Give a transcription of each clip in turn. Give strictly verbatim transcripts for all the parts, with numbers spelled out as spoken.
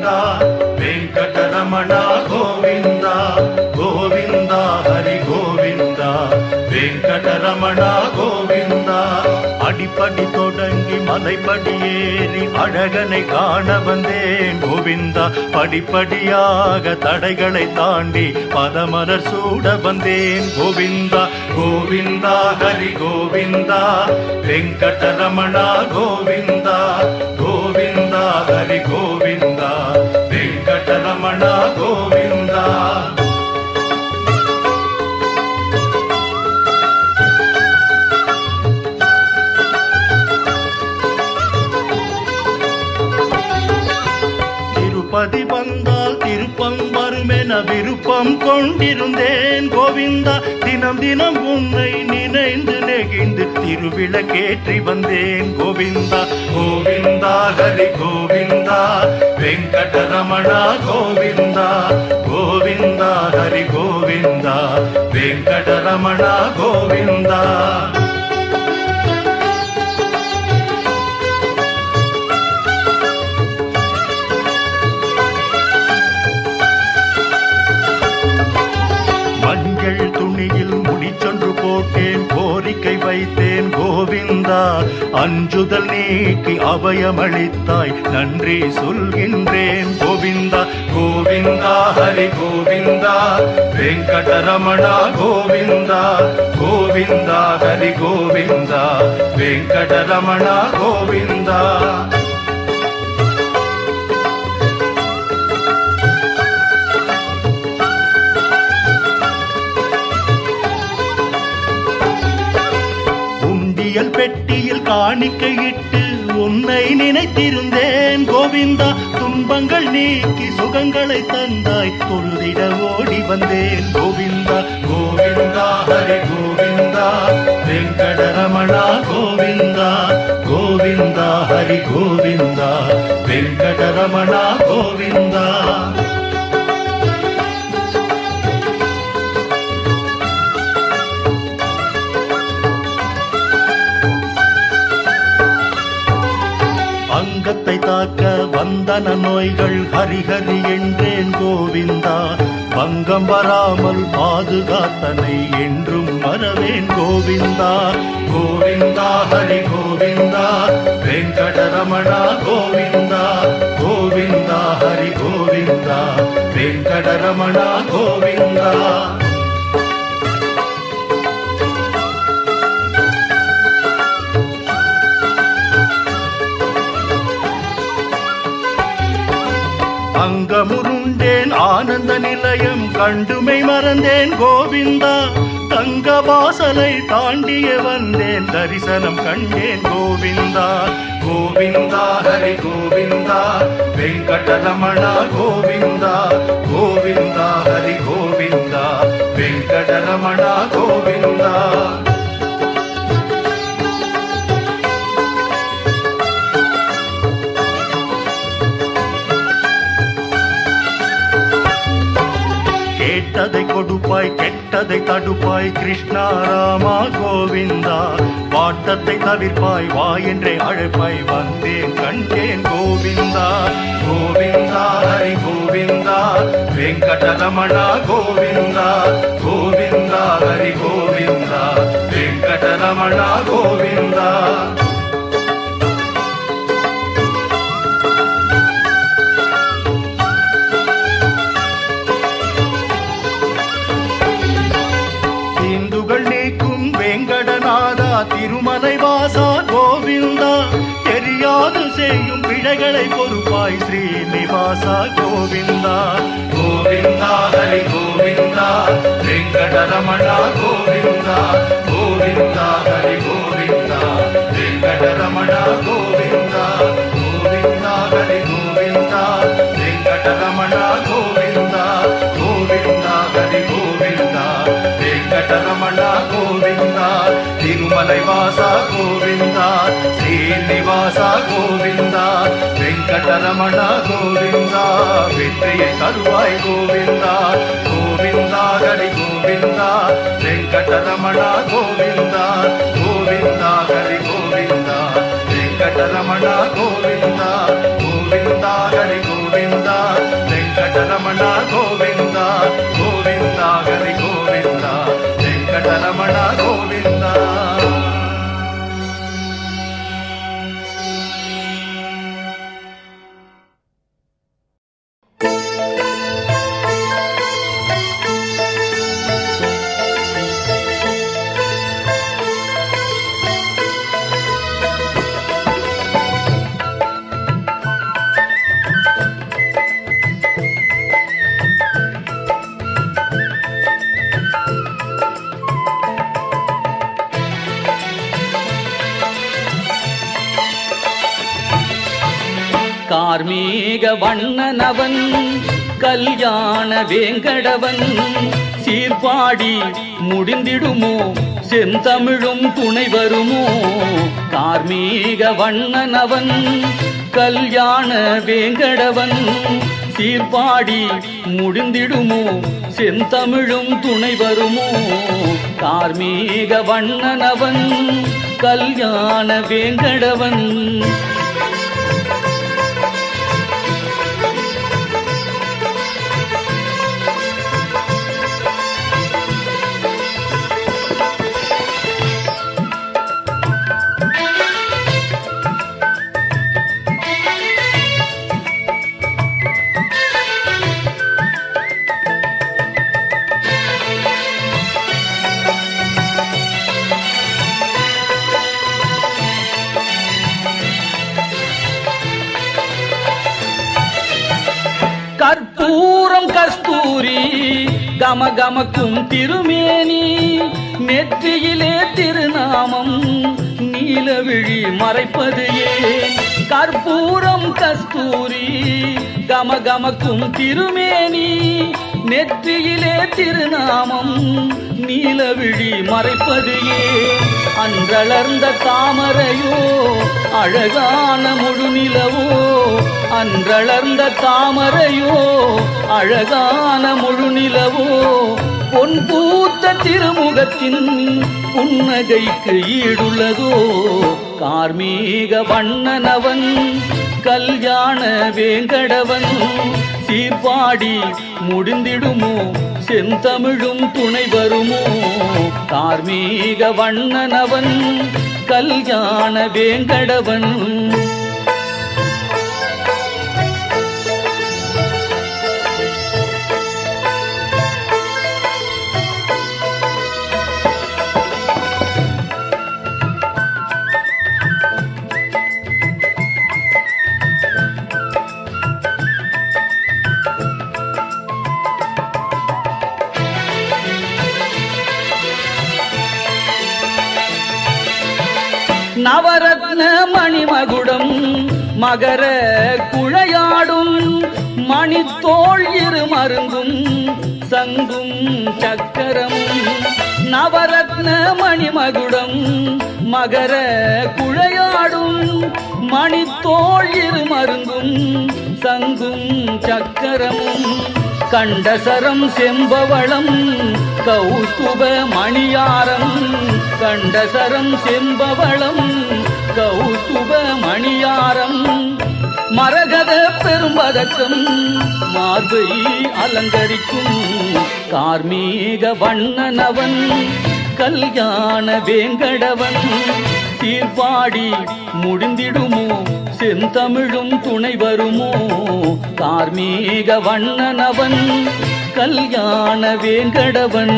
వెంకటరమణ గోవింద గోవింద హరి గోవింద వెంకటరమణ గోవింద. அடிப்படி தொடங்கி மலைப்படி ஏறி அழகனை காண வந்தேன் கோவிந்தா. படிப்படியாக தடைகளை தாண்டி பதமலர் சூட வந்தேன் கோவிந்தா. கோவிந்தா ஹரி கோவிந்தா வெங்கடரமணா கோவிந்தா. கோவிந்தா ஹரி கோவிந்தா வெங்கடரமணா கோவிந்தா. திருப்பதி வந்தால் திருப்பம் வருமென விருப்பம் கொண்டிருந்தேன் கோவிந்தா. தினம் தினம் உன்னை நினைந்து நெகிழ்ந்து திருவிளக்கேற்றி வந்தேன் கோவிந்தா. கோவிந்தா ஹரி கோவிந்தா வெங்கடரமணா கோவிந்தா. கோவிந்தா ஹரி கோவிந்தா வெங்கடரமணா கோவிந்தா. மஞ்சள் துணியில் முடிச்சொன்று போட்டேன் கோரிக்கை வைத்தேன் கோவிந்தா. அஞ்சுதல் நீக்கி அபயமளித்தாய் நன்றி சொல்கின்றேன் கோவிந்தா. கோவிந்தா ஹரி கோவிந்தா வெங்கடரமணா கோவிந்தா. கோவிந்தா ஹரி கோவிந்தா வெங்கடரமணா கோவிந்தா. பெட்டியில் காணிக்கையிட்டு உன்னை நினைத்திருந்தேன் கோவிந்தா. துன்பங்கள் நீக்கி சுகங்களை தந்தாய் தொழுதிட ஓடி வந்தேன் கோவிந்தா. கோவிந்தா ஹரி கோவிந்தா வெங்கடரமணா கோவிந்தா. கோவிந்தா ஹரி கோவிந்தா வெங்கடரமணா கோவிந்தா. அங்கத்தை தாக்க வந்தன நோய்கள் ஹரிஹரி என்றேன் கோவிந்தா. பங்கம் வராமல் பாதுகாத்தனை என்றும் மறவேன் கோவிந்தா. கோவிந்தா ஹரி கோவிந்தா வெங்கடரமணா கோவிந்தா. கோவிந்தா ஹரி கோவிந்தா வெங்கடரமணா கோவிந்தா. அங்கமுருண்டேன் ஆனந்த நிலையம் கண்டுமை மறந்தேன் கோவிந்தா. தங்க வாசலை தாண்டிய வந்தேன் தரிசனம் கண்டேன் கோவிந்தா. கோவிந்தா ஹரி கோவிந்தா வெங்கடரமணா கோவிந்தா. கோவிந்தா ஹரி கோவிந்தா வெங்கடரமணா கோவிந்தா. கேட்டதை கொடுப்பாய் கெட்டதை தடுப்பாய் கிருஷ்ணா ராமா கோவிந்தா. வாட்டத்தை தவிர்ப்பாய் வா என்றே அழைப்பாய் வந்தேன் கண்டேன் கோவிந்தா. கோவிந்தா ஹரி கோவிந்தா வெங்கடரமணா கோவிந்தா. கோவிந்தா ஹரி கோவிந்தா வெங்கடரமணா கோவிந்தா. வெங்கடநாதா திருமலை வாசா கோவிந்தா. தெரியாது செய்யும் பிழைகளை பொறுப்பாய் ஸ்ரீனிவாசா கோவிந்தா. கோவிந்தா ஹரி கோவிந்தா வெங்கடரமணா கோவிந்தா. கோவிந்தா ஹரி கோவிந்தா வெங்கடரமணா கோவிந்தா. கோவிந்தா ஹரி கோவிந்தா வெங்கடரமணா கோவிந்தா. கோவிந்தா ஹரி கோவிந்தா வெங்கடரமணா கோவிந்தா. திருமலை வாசா கோவிந்தா. ஸ்ரீனிவாசா கோவிந்தா வெங்கடரமணா கோவிந்தா. வெற்றியை தருவாய் கோவிந்தா. கோவிந்தா ஹரி கோவிந்தா வெங்கடரமணா கோவிந்தா. கோவிந்தா ஹரி கோவிந்தா வெங்கடரமணா கோவிந்தா. கோவிந்தா ஹரி கோவிந்தா వెంకటరమణ గోవింద గోవింద హరి గోవింద వెంకటరమణ గోవింద. கார்மீக வண்ணனவன் கல்யாண வேங்கடவன் சீர்பாடி முடிந்திடுமோ செந்தமிழும் துணை வருமோ. கார்மீக வண்ணனவன் கல்யாண வேங்கடவன் சீர்பாடி முடிந்திடுமோ செந்தமிழும் துணை வருமோ. கார்மீக வண்ணனவன் கல்யாண வேங்கடவன். கற்பூரம் கஸ்தூரி கமகமக்கும் திருமேனி நெற்றியிலே திருநாமம் நீலவிழி மறைப்பது ஏன். கற்பூரம் கஸ்தூரி கமகமக்கும் திருமேனி நெற்றியிலே திருநாமம் நீலவிழி மறைப்பது ஏன். அன்றளர்ந்த தாமரையோ அழகான முழுநிலவோ அன்றளர்ந்த தாமரையோ அழகான முழுநிலவோ பொன் பூத்த திருமுகத்தின் புன்னகைக்கு ஈடுள்ளதோ. கார்மீக வண்ணனவன் கல்யாண வேங்கடவன் சீர்பாடி முடிந்திடுமோ செந்தமிழும் துணை வருமோ. கார்மீக வண்ணனவன் கல்யாண வேங்கடவன். நவரத்ன மணிமகுடம் மகர குழையாடும் மணித்தோள் இரு மருங்கும் சங்கும் சக்கரமும். நவரத்ன மணிமகுடம் மகர குழையாடும் மணித்தோள் இரு மருங்கும் சங்கும் சக்கரமும். கண்டசரம் செம்பவளம் கௌஸ்துப மணியாரம் கண்டசரம் செம்பவளம் கௌஸ்துப மணியாரம். மரகத பெரும்பதக்கம் மார்பை அலங்கரிக்கும். கார்மீக வண்ணனவன் கல்யாண வேங்கடவன் சீர்பாடி முடிந்திடுமோ செந்தமிழும் துணை வருமோ. கார்மீக வண்ணனவன் கல்யாண வேங்கடவன்.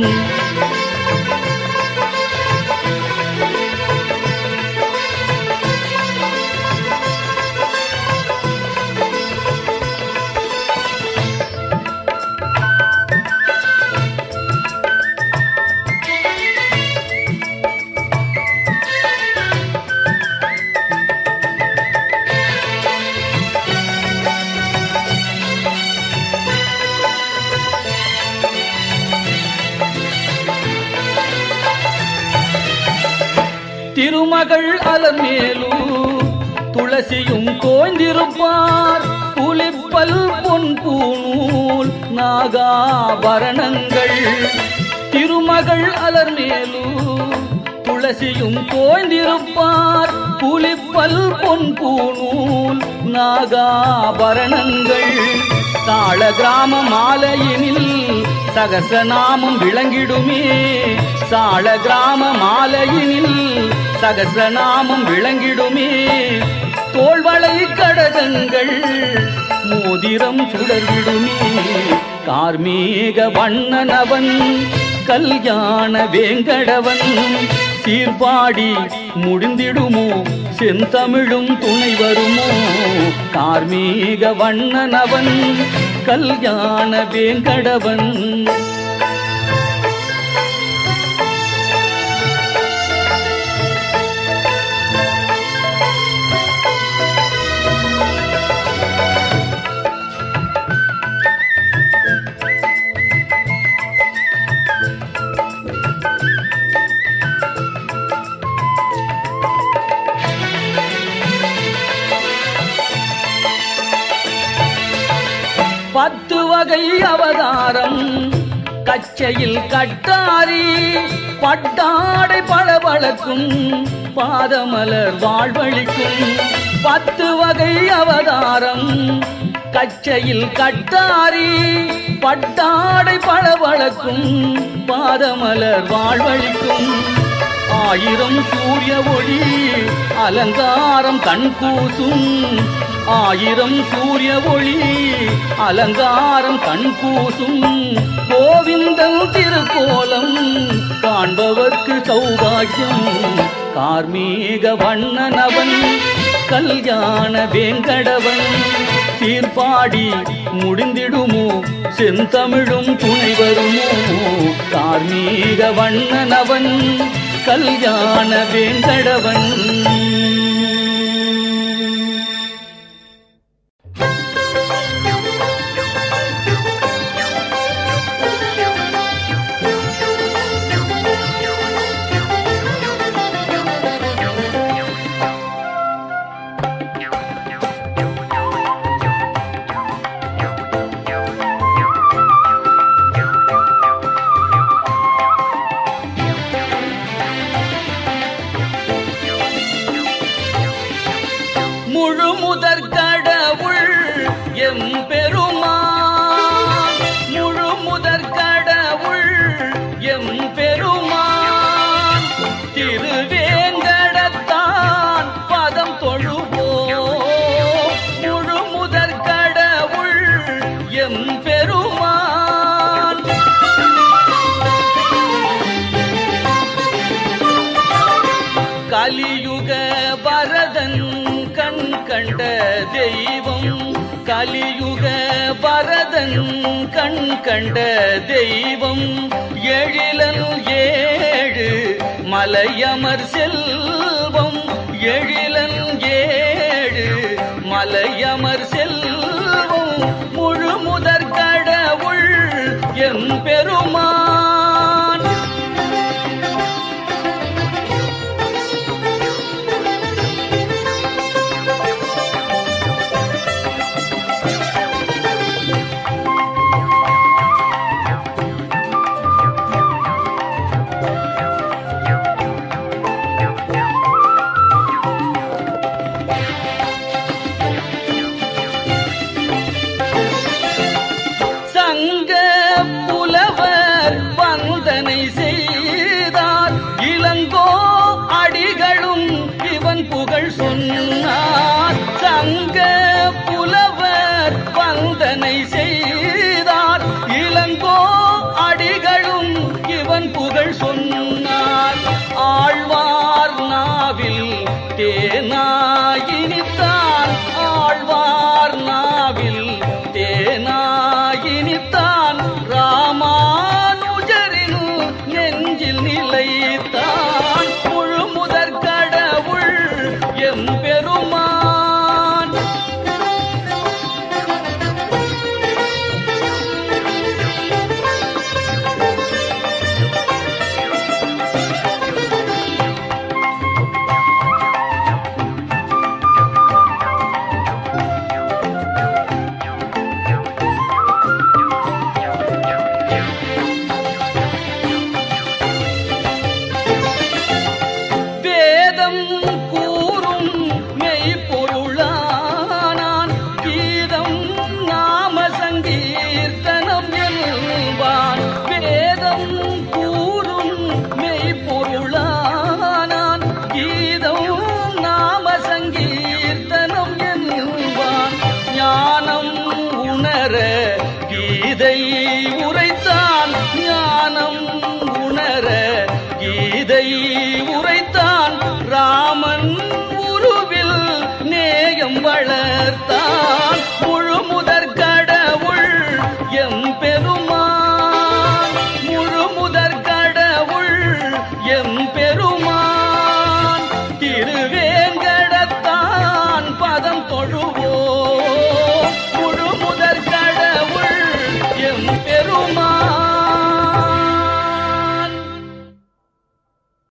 திருமகள் அலமேலு துளசியும் தோய்ந்திருப்பார். புலிப்பல் பொன் பூணூல் நாகாபரணங்கள். திருமகள் அலர்மேலு துளசியும் தோய்ந்திருப்பார். புலிப்பல் பொன் பூணூல் நாகாபரணங்கள். தாழ் சாள கிராம மாலையினில் சகசநாமம் விளங்கிடுமே. சாள கிராம மாலையினில் சகசநாமம் விளங்கிடுமே. தோள்வளை கடகங்கள் மோதிரம் சுடர்விடுமே. கார்மேக வண்ணனவன் கல்யாண வேங்கடவன் சீர்பாடி முடிந்திடுமோ செந்தமிழும் துணை வருமோ. கார்மேக வண்ணனவன் கல்யாண வேங்கடவன். பத்து வகை அவதாரம் கச்சையில் கட்டாரி பட்டாடை பளபளக்கும் பாதமலர் வாழ்வழிக்கும். பத்து வகை அவதாரம் கச்சையில் கட்டாரி பட்டாடை பளபளக்கும் பாதமலர் வாழ்வழிக்கும். ஆயிரம் சூரிய ஒளி அலங்காரம் கண் கூசும். ஆயிரம் சூரிய ஒளி அலங்காரம் கண் கூசும். கோவிந்தன் திருக்கோலம் காண்பவர்க்கு சௌபாகியம். கார்மேக வண்ணனவன் கல்யாண வேங்கடவன் சீர்பாடி முடிந்திடுமோ செந்தமிழும் துணை வருமோ. கார்மேக வண்ணனவன் கல்யாண வேங்கடவன். கலியுக வரதன் கண் கண்ட தெய்வம். கலியுக வரதன் கண் கண்ட தெய்வம். எழிலன் ஏழு மலையமர் செல்வம். எழிலன் ஏழு மலையமர் செல்வம். முழு முதற் கடவுள் எம் பெருமான். சொன்னார் சங்க புலவர் வந்தனை செய்தார். இளங்கோ அடிகளும் இவன் புகழ் சொன்னார். ஆழ்வார் நாவில் தேனாயினித்தான். ஆழ்வார் நாவில் தேனாயினித்தான். ராமானுஜரின் நெஞ்சில் நிலைத்தான். முழு முதற் கடவுள் எம் பெருமான். சங்கீர்த்தனம் என்பான் வேதம் கூறும் மெய்ப்பொருளானான் கீதம் நாம சங்கீர்த்தனம் என்பான் ஞானம் உணர கீதை உரைத்தான் ஞானம் உணர கீதை உரைத்தான் ராமன் உருவில் நேயம் வளர்த்தான் முழு முதற் கடவுள் எம்பெருமான் முழு முதற் கடவுள் எம்பெருமான்